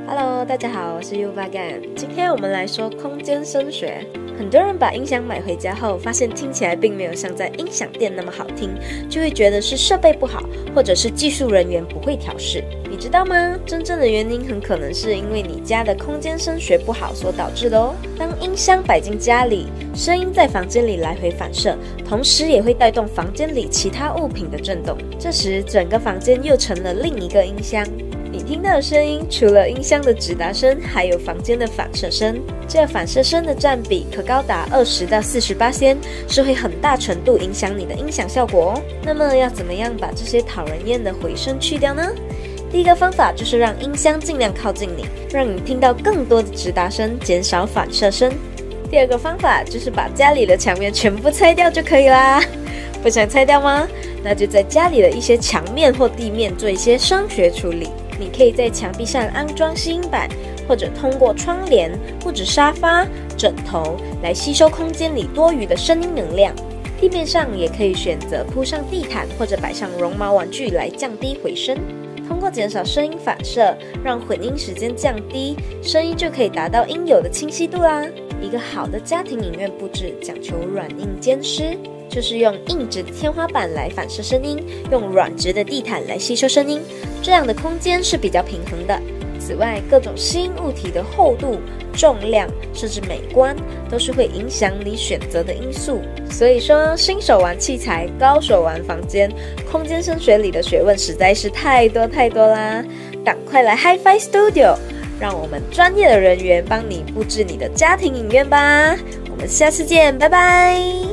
Hello， 大家好，我是 Yuvagan。今天我们来说空间声学。很多人把音响买回家后，发现听起来并没有像在音响店那么好听，就会觉得是设备不好，或者是技术人员不会调试。你知道吗？真正的原因很可能是因为你家的空间声学不好所导致的哦。当音箱摆进家里，声音在房间里来回反射，同时也会带动房间里其他物品的震动，这时整个房间又成了另一个音箱。你听到的声音除了音箱的直达声，还有房间的反射声。这反射声的占比可高达20到40%，是会很大程度影响你的音响效果哦。那么要怎么样把这些讨人厌的回声去掉呢？第一个方法就是让音箱尽量靠近你，让你听到更多的直达声，减少反射声。第二个方法就是把家里的墙面全部拆掉就可以啦。不想拆掉吗？那就在家里的一些墙面或地面做一些声学处理。你可以在墙壁上安装吸音板，或者通过窗帘或者沙发、枕头来吸收空间里多余的声音能量。地面上也可以选择铺上地毯或者摆上绒毛玩具来降低回声。通过减少声音反射，让混音时间降低，声音就可以达到应有的清晰度啦。一个好的家庭影院布置讲求软硬兼施，就是用硬直的天花板来反射声音，用软直的地毯来吸收声音，这样的空间是比较平衡的。此外，各种吸音物体的厚度、重量，甚至美观，都是会影响你选择的因素。所以说，新手玩器材，高手玩房间，空间声学里的学问实在是太多啦！赶快来 Hi-Fi Studio， 让我们专业的人员帮你布置你的家庭影院吧！我们下次见，拜拜。